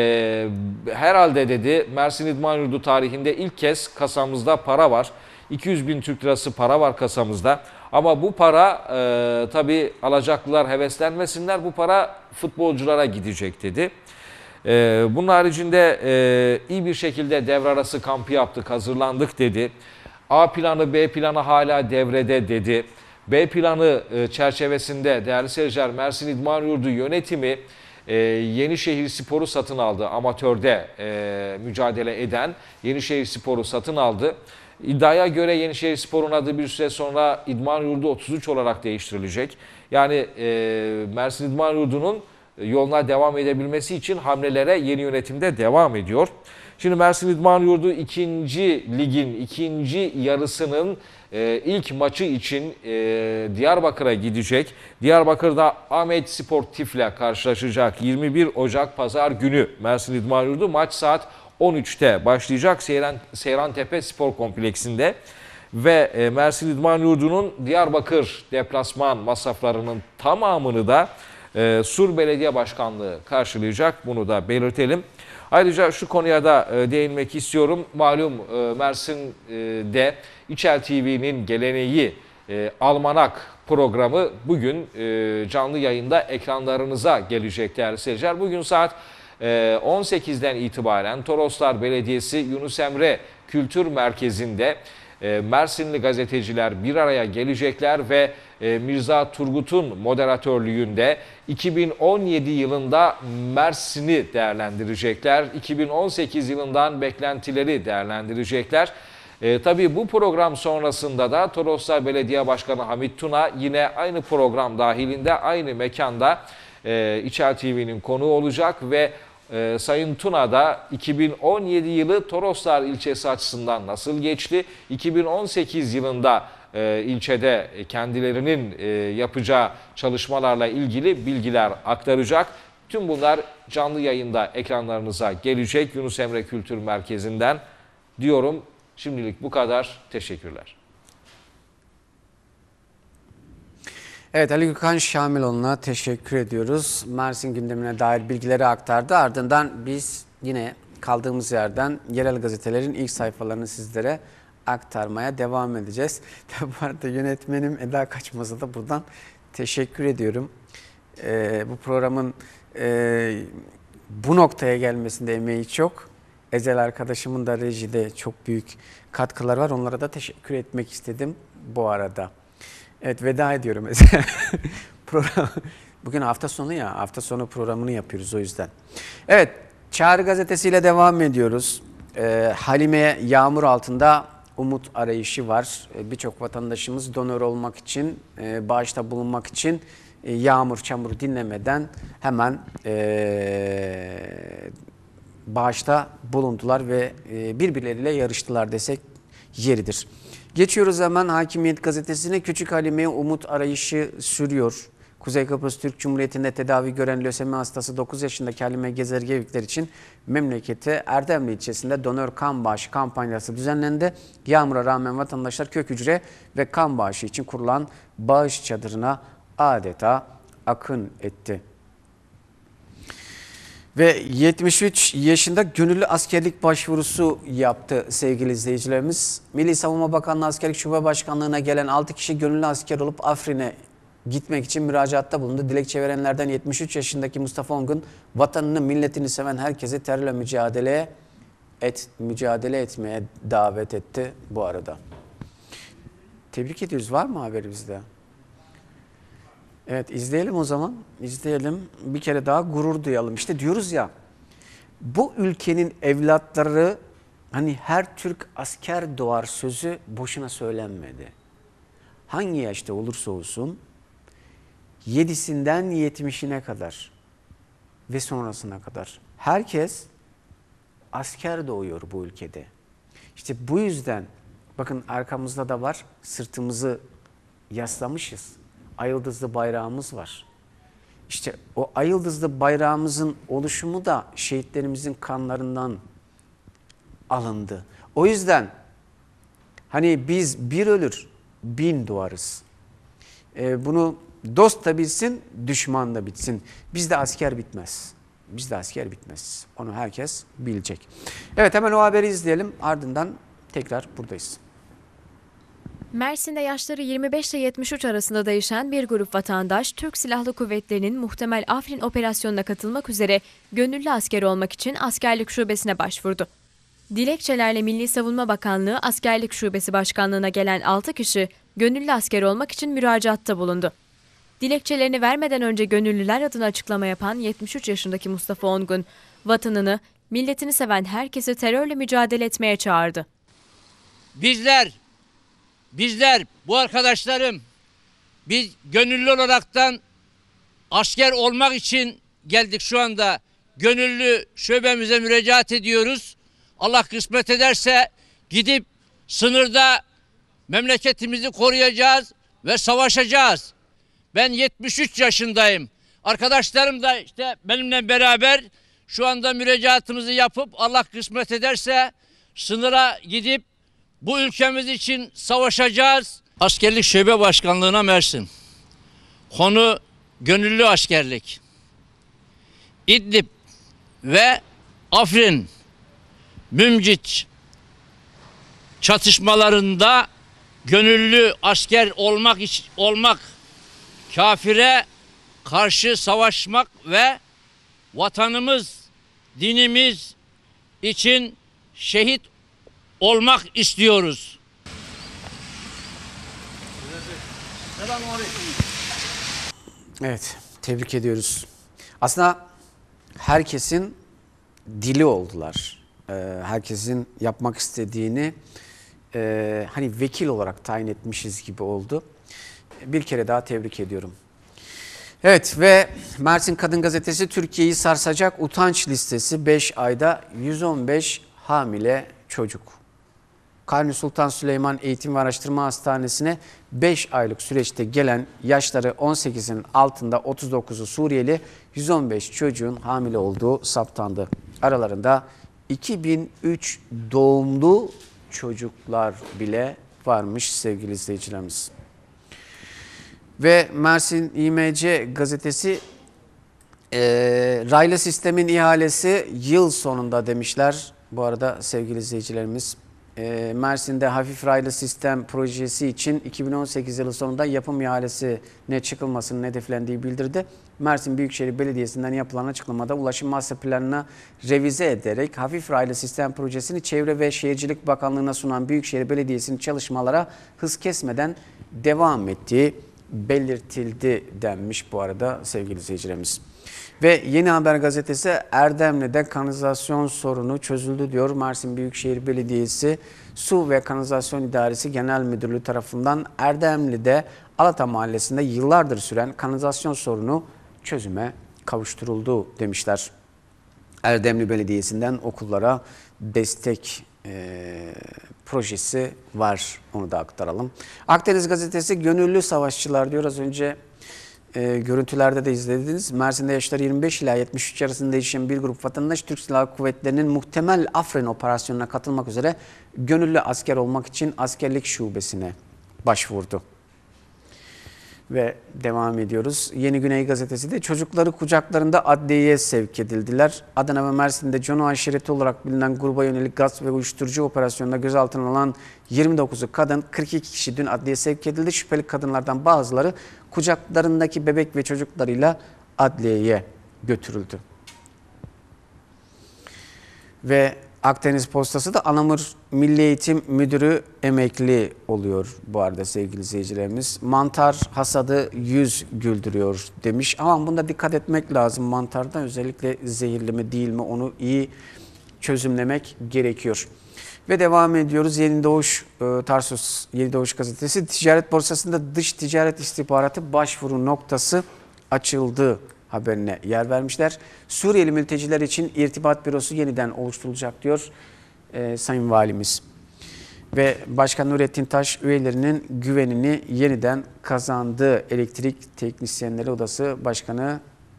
herhalde dedi Mersin İdman Yurdu tarihinde ilk kez kasamızda para var. 200 bin Türk lirası para var kasamızda. Ama bu para tabii alacaklılar heveslenmesinler, bu para futbolculara gidecek dedi. Bunun haricinde iyi bir şekilde devre arası kampı yaptık, hazırlandık dedi. A planı, B planı hala devrede dedi. B planı çerçevesinde değerli seyirciler Mersin İdman Yurdu yönetimi Yenişehir Spor'u satın aldı. Amatörde mücadele eden Yenişehir Spor'u satın aldı. İddiaya göre Yenişehir Spor'un adı bir süre sonra İdman Yurdu 33 olarak değiştirilecek. Yani Mersin İdman Yurdu'nun yoluna devam edebilmesi için hamlelere yeni yönetimde devam ediyor. Şimdi Mersin İdman Yurdu 2. Lig'in 2. yarısının ilk maçı için Diyarbakır'a gidecek. Diyarbakır'da Ahmet Sportif'le karşılaşacak 21 Ocak Pazar günü Mersin İdman Yurdu. Maç saat 13'te başlayacak Seyrantepe Spor Kompleksinde. Ve Mersin İdman Yurdu'nun Diyarbakır deplasman masraflarının tamamını da Sur Belediye Başkanlığı karşılayacak. Bunu da belirtelim. Ayrıca şu konuya da değinmek istiyorum. Malum Mersin'de İçel TV'nin geleneği Almanak programı bugün canlı yayında ekranlarınıza gelecek değerli seyirciler. Bugün saat 18'den itibaren Toroslar Belediyesi Yunus Emre Kültür Merkezi'nde Mersinli gazeteciler bir araya gelecekler ve Mirza Turgut'un moderatörlüğünde 2017 yılında Mersin'i değerlendirecekler. 2018 yılından beklentileri değerlendirecekler. Tabii bu program sonrasında da Toroslar Belediye Başkanı Hamit Tuna yine aynı program dahilinde aynı mekanda İçel TV'nin konuğu olacak ve Sayın Tuna da 2017 yılı Toroslar ilçesi açısından nasıl geçti? 2018 yılında ilçede kendilerinin yapacağı çalışmalarla ilgili bilgiler aktaracak. Tüm bunlar canlı yayında ekranlarınıza gelecek Yunus Emre Kültür Merkezi'nden diyorum. Şimdilik bu kadar. Teşekkürler. Evet, Ali Gökhan Şamiloğlu'na teşekkür ediyoruz. Mersin gündemine dair bilgileri aktardı. Ardından biz yine kaldığımız yerden yerel gazetelerin ilk sayfalarını sizlere aktarmaya devam edeceğiz. Bu arada yönetmenim Eda Kaçmaz'a da buradan teşekkür ediyorum. Bu programın bu noktaya gelmesinde emeği çok. Ezel arkadaşımın da rejide çok büyük katkıları var. Onlara da teşekkür etmek istedim bu arada. Evet, veda ediyorum. Bugün hafta sonu ya, hafta sonu programını yapıyoruz o yüzden. Evet, Çağrı Gazetesi'yle devam ediyoruz. Halime yağmur altında umut arayışı var. Birçok vatandaşımız donör olmak için, bağışta bulunmak için yağmur, çamur dinlemeden hemen bağışta bulundular ve birbirleriyle yarıştılar desek yeridir. Geçiyoruz hemen Hakimiyet Gazetesi'ne. Küçük Halime'ye umut arayışı sürüyor. Kuzey Kıbrıs Türk Cumhuriyeti'nde tedavi gören lösemi hastası 9 yaşındaki Halime Gezergevikler için memleketi Erdemli ilçesinde donör kan bağışı kampanyası düzenlendi. Yağmura rağmen vatandaşlar kök hücre ve kan bağışı için kurulan bağış çadırına adeta akın etti. Ve 73 yaşında gönüllü askerlik başvurusu yaptı sevgili izleyicilerimiz. Milli Savunma Bakanlığı Askerlik Şube Başkanlığı'na gelen 6 kişi gönüllü asker olup Afrin'e gitmek için müracaatta bulundu. Dilekçe verenlerden 73 yaşındaki Mustafa Ongun, vatanını, milletini seven herkese terörle mücadele etmeye davet etti bu arada. Tebrik ediyoruz. Var mı haberi bizde? Evet, izleyelim o zaman. İzleyelim. Bir kere daha gurur duyalım. İşte diyoruz ya, bu ülkenin evlatları, hani her Türk asker doğar sözü boşuna söylenmedi. Hangi yaşta olursa olsun 7'sinden 70'ine kadar ve sonrasına kadar herkes asker doğuyor bu ülkede. İşte bu yüzden bakın arkamızda da var, sırtımızı yaslamışız. Ay yıldızlı bayrağımız var. İşte o ay yıldızlı bayrağımızın oluşumu da şehitlerimizin kanlarından alındı. O yüzden hani biz bir ölür, 1000 doğarız. Bunu dost da bilsin, düşman da bitsin. Bizde asker bitmez. Bizde asker bitmez. Onu herkes bilecek. Evet, hemen o haberi izleyelim. Ardından tekrar buradayız. Mersin'de yaşları 25 ile 73 arasında değişen bir grup vatandaş, Türk Silahlı Kuvvetleri'nin muhtemel Afrin operasyonuna katılmak üzere gönüllü asker olmak için askerlik şubesine başvurdu. Dilekçelerle Milli Savunma Bakanlığı Askerlik Şubesi Başkanlığı'na gelen 6 kişi gönüllü asker olmak için müracaatta bulundu. Dilekçelerini vermeden önce gönüllüler adına açıklama yapan 73 yaşındaki Mustafa Ongun, vatanını, milletini seven herkesi terörle mücadele etmeye çağırdı. Bizler, bu arkadaşlarım, biz gönüllü olaraktan asker olmak için geldik şu anda. Gönüllü şubemize müracaat ediyoruz. Allah kısmet ederse gidip sınırda memleketimizi koruyacağız ve savaşacağız. Ben 73 yaşındayım. Arkadaşlarım da işte benimle beraber şu anda müracaatımızı yapıp Allah kısmet ederse sınıra gidip bu ülkemiz için savaşacağız. Askerlik Şube Başkanlığı'na Mersin. Konu gönüllü askerlik. İdlib ve Afrin Mümciç çatışmalarında gönüllü asker olmak, kafire karşı savaşmak ve vatanımız, dinimiz için şehit olmak istiyoruz. Evet, tebrik ediyoruz. Aslında herkesin dili oldular. Herkesin yapmak istediğini hani vekil olarak tayin etmişiz gibi oldu. Bir kere daha tebrik ediyorum. Evet ve Mersin Kadın Gazetesi Türkiye'yi sarsacak utanç listesi 5 ayda 115 hamile çocuk. Kanuni Sultan Süleyman Eğitim ve Araştırma Hastanesi'ne 5 aylık süreçte gelen yaşları 18'in altında 39'u Suriyeli 115 çocuğun hamile olduğu saptandı. Aralarında 2003 doğumlu çocuklar bile varmış sevgili izleyicilerimiz. Ve Mersin İMC gazetesi raylı sistemin ihalesi yıl sonunda demişler. Bu arada sevgili izleyicilerimiz Mersin'de hafif raylı sistem projesi için 2018 yılı sonunda yapım ihalesine çıkılmasının hedeflendiği bildirdi. Mersin Büyükşehir Belediyesi'nden yapılan açıklamada ulaşım master planına revize ederek hafif raylı sistem projesini Çevre ve Şehircilik Bakanlığı'na sunan Büyükşehir Belediyesi'nin çalışmalara hız kesmeden devam ettiği belirtildi denmiş bu arada sevgili izleyicilerimiz. Ve Yeni Haber gazetesi Erdemli'de kanalizasyon sorunu çözüldü diyor. Mersin Büyükşehir Belediyesi Su ve Kanalizasyon İdaresi Genel Müdürlüğü tarafından Erdemli'de Alata Mahallesi'nde yıllardır süren kanalizasyon sorunu çözüme kavuşturuldu demişler. Erdemli Belediyesi'nden okullara destek projesi var. Onu da aktaralım. Akdeniz Gazetesi gönüllü savaşçılar diyor. Az önce görüntülerde de izlediniz. Mersin'de yaşları 25 ila 73 arasında değişen bir grup vatandaş Türk Silahlı Kuvvetleri'nin muhtemel Afrin operasyonuna katılmak üzere gönüllü asker olmak için askerlik şubesine başvurdu. Ve devam ediyoruz. Yeni Güney Gazetesi de çocukları kucaklarında adliyeye sevk edildiler. Adana ve Mersin'de Cono aşireti olarak bilinen gruba yönelik gasp ve uyuşturucu operasyonunda gözaltına alınan 29'u kadın, 42 kişi dün adliyeye sevk edildi. Şüpheli kadınlardan bazıları kucaklarındaki bebek ve çocuklarıyla adliyeye götürüldü. Ve Akdeniz Postası da Anamur Milli Eğitim Müdürü emekli oluyor bu arada sevgili izleyicilerimiz. Mantar hasadı yüz güldürüyor demiş. Ama bunda dikkat etmek lazım mantarda. Özellikle zehirli mi değil mi onu iyi çözümlemek gerekiyor. Ve devam ediyoruz. Yeni Doğuş, Tarsus Yeni Doğuş Gazetesi ticaret borsasında dış ticaret istihbaratı başvuru noktası açıldı haberine yer vermişler. Suriyeli mülteciler için irtibat bürosu yeniden oluşturulacak diyor Sayın Valimiz. Ve Başkan Nurettin Taş üyelerinin güvenini yeniden kazandı. Elektrik Teknisyenleri Odası Başkanı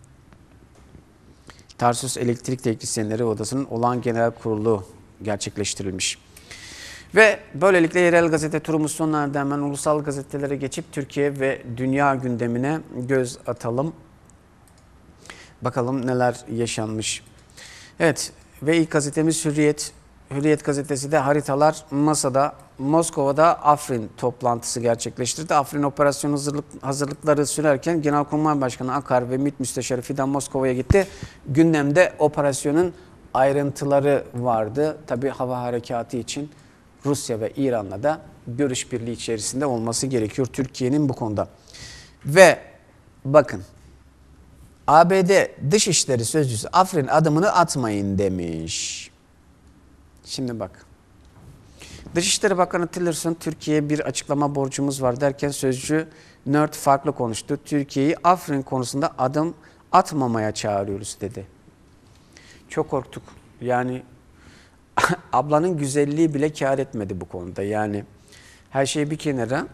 Tarsus Elektrik Teknisyenleri Odası'nın olağan genel kurulu gerçekleştirilmiş. Ve böylelikle yerel gazete turumuz sona erdi. Hemen ulusal gazetelere geçip Türkiye ve dünya gündemine göz atalım. Bakalım neler yaşanmış. Evet ve ilk gazetemiz Hürriyet. Hürriyet gazetesi de haritalar masada. Moskova'da Afrin toplantısı gerçekleştirdi. Afrin operasyonu hazırlıkları sürerken Genelkurmay Başkanı Akar ve MİT Müsteşarı Fidan Moskova'ya gitti. Gündemde operasyonun ayrıntıları vardı. Tabii hava harekatı için Rusya ve İran'la da görüş birliği içerisinde olması gerekiyor Türkiye'nin bu konuda. Ve bakın ABD Dışişleri Sözcüsü Afrin adımını atmayın demiş. Şimdi bak. Dışişleri Bakanı Tillerson Türkiye'ye bir açıklama borcumuz var derken sözcü Nerd farklı konuştu. Türkiye'yi Afrin konusunda adım atmamaya çağırıyoruz dedi. Çok korktuk. Yani ablanın güzelliği bile kâr etmedi bu konuda. Yani her şey bir kenara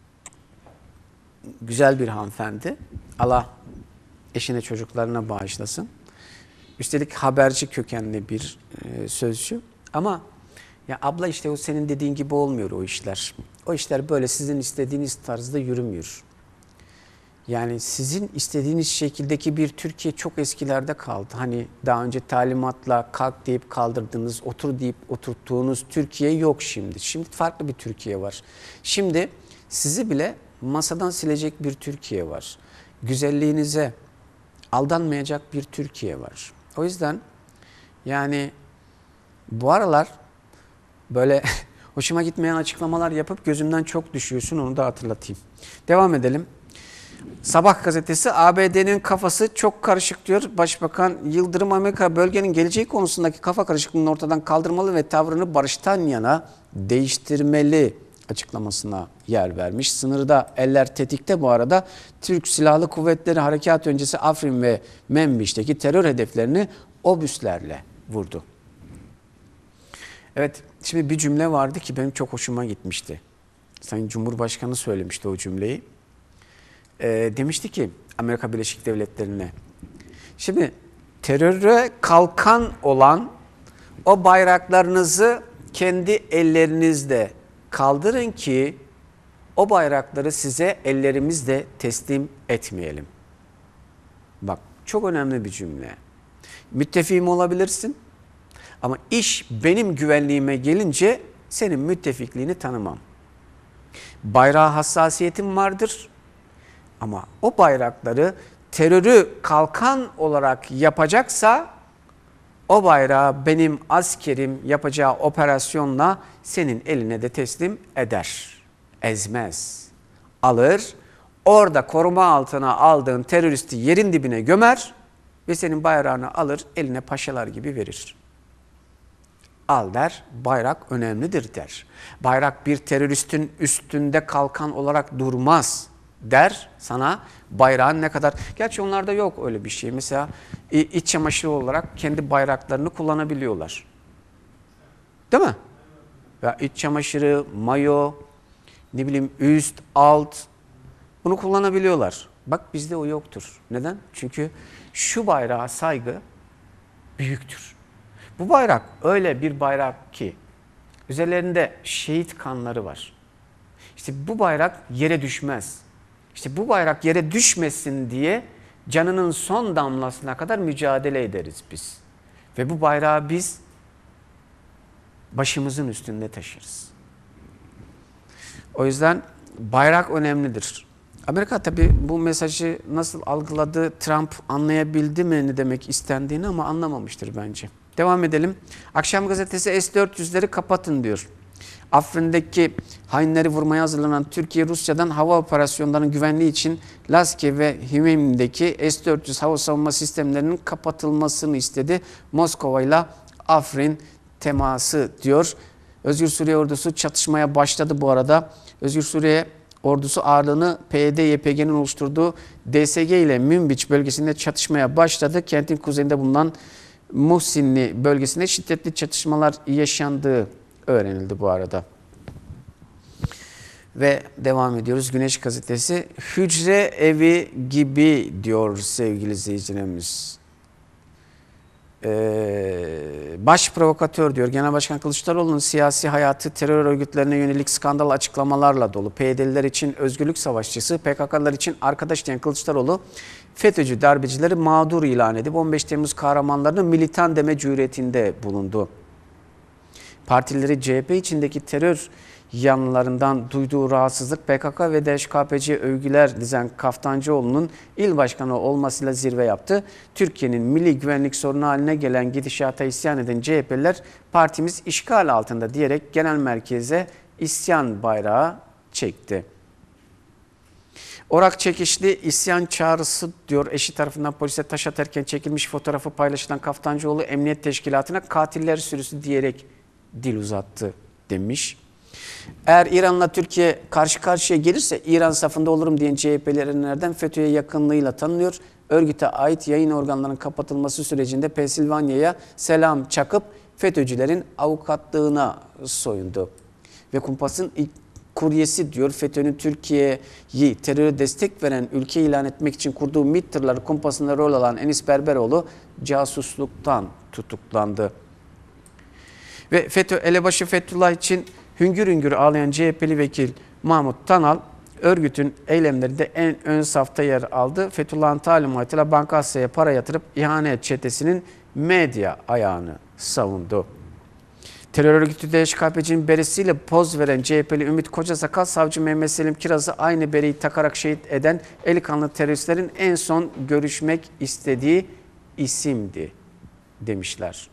güzel bir hanımefendi. Allah eşine çocuklarına bağışlasın. Üstelik haberci kökenli bir sözcü. Ama ya abla işte o senin dediğin gibi olmuyor o işler. O işler böyle sizin istediğiniz tarzda yürümüyor. Yani sizin istediğiniz şekildeki bir Türkiye çok eskilerde kaldı. Hani daha önce talimatla kalk deyip kaldırdığınız, otur deyip oturttuğunuz Türkiye yok şimdi. Şimdi farklı bir Türkiye var. Şimdi sizi bile masadan silecek bir Türkiye var. Güzelliğinize aldanmayacak bir Türkiye var. O yüzden yani bu aralar böyle hoşuma gitmeyen açıklamalar yapıp gözümden çok düşüyorsun, onu da hatırlatayım. Devam edelim. Sabah gazetesi ABD'nin kafası çok karışık diyor. Başbakan Yıldırım Amerika bölgenin geleceği konusundaki kafa karışıklığını ortadan kaldırmalı ve tavrını barıştan yana değiştirmeli açıklamasına yer vermiş. Sınırda eller tetikte bu arada. Türk Silahlı Kuvvetleri harekat öncesi Afrin ve Menbiş'teki terör hedeflerini obüslerle vurdu. Evet, şimdi bir cümle vardı ki benim çok hoşuma gitmişti. Sayın Cumhurbaşkanı söylemişti o cümleyi. Demişti ki Amerika Birleşik Devletleri'ne, şimdi teröre kalkan olan o bayraklarınızı kendi ellerinizle kaldırın ki o bayrakları size ellerimizle teslim etmeyelim. Bak çok önemli bir cümle. Müttefiğim olabilirsin ama iş benim güvenliğime gelince senin müttefikliğini tanımam. Bayrağa hassasiyetim vardır ama o bayrakları terörü kalkan olarak yapacaksa o bayrağı benim askerim yapacağı operasyonla senin eline de teslim eder. Ezmez. Alır, orada koruma altına aldığın teröristi yerin dibine gömer ve senin bayrağını alır eline paşalar gibi verir. Al der, bayrak önemlidir der. Bayrak bir teröristin üstünde kalkan olarak durmaz der sana. bayrağın ne kadar... Gerçi onlarda yok öyle bir şey. Mesela iç çamaşırı olarak kendi bayraklarını kullanabiliyorlar. Değil mi? Ya iç çamaşırı, mayo, ne bileyim üst, alt, bunu kullanabiliyorlar. Bak bizde o yoktur. Neden? Çünkü şu bayrağa saygı büyüktür. Bu bayrak öyle bir bayrak ki üzerlerinde şehit kanları var. İşte bu bayrak yere düşmez. İşte bu bayrak yere düşmesin diye canının son damlasına kadar mücadele ederiz biz. Ve bu bayrağı biz başımızın üstünde taşırız. O yüzden bayrak önemlidir. Amerika tabii bu mesajı nasıl algıladı, Trump anlayabildi mi ne demek istendiğini ama anlamamıştır bence. Devam edelim. Akşam gazetesi S-400'leri kapatın diyor. Afrin'deki hainleri vurmaya hazırlanan Türkiye, Rusya'dan hava operasyonlarının güvenliği için Laski ve Hümeymi'deki S-400 hava savunma sistemlerinin kapatılmasını istedi. Moskova ile Afrin teması diyor. Özgür Suriye ordusu çatışmaya başladı bu arada. Özgür Suriye ordusu ağırlığını PYD-YPG'nin oluşturduğu DSG ile Münbiç bölgesinde çatışmaya başladı. Kentin kuzeyinde bulunan Muhsinli bölgesinde şiddetli çatışmalar yaşandığı öğrenildi bu arada. Ve devam ediyoruz. Güneş gazetesi hücre evi gibi diyor sevgili izleyicilerimiz. Baş provokatör diyor. Genel Başkan Kılıçdaroğlu'nun siyasi hayatı terör örgütlerine yönelik skandal açıklamalarla dolu. PYD'liler için özgürlük savaşçısı, PKK'lılar için arkadaş diyen Kılıçdaroğlu FETÖ'cü darbecileri mağdur ilan edip 15 Temmuz kahramanlarını militan deme cüretinde bulundu. Partileri CHP içindeki terör yanlarından duyduğu rahatsızlık PKK ve DHKPC övgüler dizen Kaftancıoğlu'nun il başkanı olmasıyla zirve yaptı. Türkiye'nin milli güvenlik sorunu haline gelen gidişata isyan eden CHP'liler partimiz işgal altında diyerek genel merkeze isyan bayrağı çekti. Orak çekişli isyan çağrısı diyor. Eşi tarafından polise taş atarken çekilmiş fotoğrafı paylaşılan Kaftancıoğlu emniyet teşkilatına katiller sürüsü diyerek dil uzattı demiş. Eğer İran'la Türkiye karşı karşıya gelirse İran safında olurum diyen CHP'lilerden FETÖ'ye yakınlığıyla tanınıyor. Örgüte ait yayın organlarının kapatılması sürecinde Pensilvanya'ya selam çakıp FETÖ'cülerin avukatlığına soyundu. Ve kumpasın ilk kuryesi diyor FETÖ'nün Türkiye'yi teröre destek veren ülke ilan etmek için kurduğu MİT tırları kumpasında rol alan Enis Berberoğlu casusluktan tutuklandı. Ve FETÖ elebaşı Fethullah için hüngür hüngür ağlayan CHP'li vekil Mahmut Tanal, örgütün eylemlerinde en ön safta yer aldı. Fethullah'ın talimatıyla Banka Asya'ya para yatırıp ihanet çetesinin medya ayağını savundu. Terör örgütü DHKPC'nin beresiyle poz veren CHP'li Ümit Kocasakal, savcı Mehmet Selim Kiraz'ı aynı bereyi takarak şehit eden eli kanlı teröristlerin en son görüşmek istediği isimdi demişler.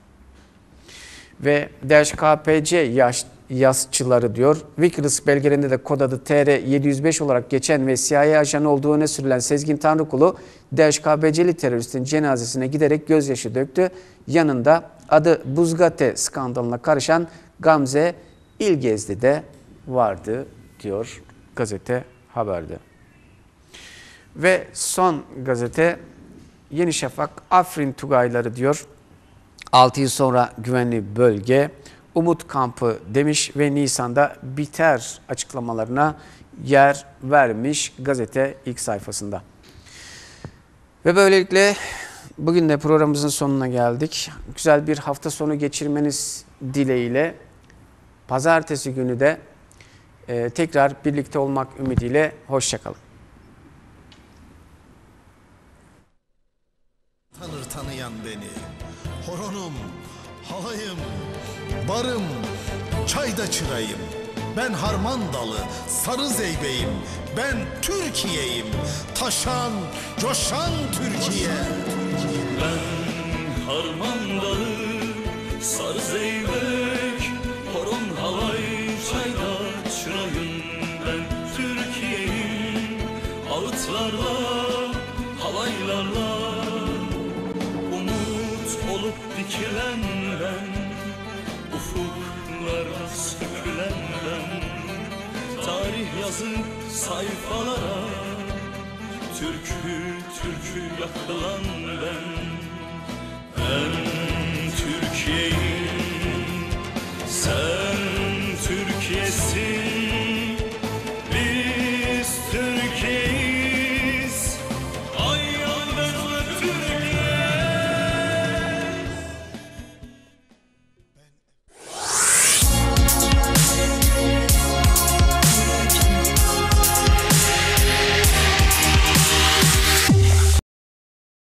Ve DHKPC yasçıları diyor. Wikileaks belgelerinde de kod adı TR705 olarak geçen ve CIA ajanı olduğu öne sürülen Sezgin Tanrıkulu, DHKPC'li teröristin cenazesine giderek gözyaşı döktü. Yanında adı Buzgate skandalına karışan Gamze İlgezli de vardı diyor gazete haberde. Ve son gazete Yeni Şafak Afrin Tugayları diyor. 6 yıl sonra güvenli bölge Umut Kampı demiş ve Nisan'da biter açıklamalarına yer vermiş gazete ilk sayfasında. Ve böylelikle bugün de programımızın sonuna geldik. Güzel bir hafta sonu geçirmeniz dileğiyle pazartesi günü de tekrar birlikte olmak ümidiyle hoşçakalın. Tanır tanıyan beni, horonum, halayım, barım, çayda çırayım. Ben harman dalı, sarı zeybeyim. Ben Türkiye'yim, taşan, coşan Türkiye. Ben harman dalı, sarı zeybek, horon halay, çayda çırayım. Ben Türkiye'yim, ağıtlarla, halaylarla olup dikilen ben, ufuklara sökülen ben, tarih yazıp sayfalara türkü yakılan ben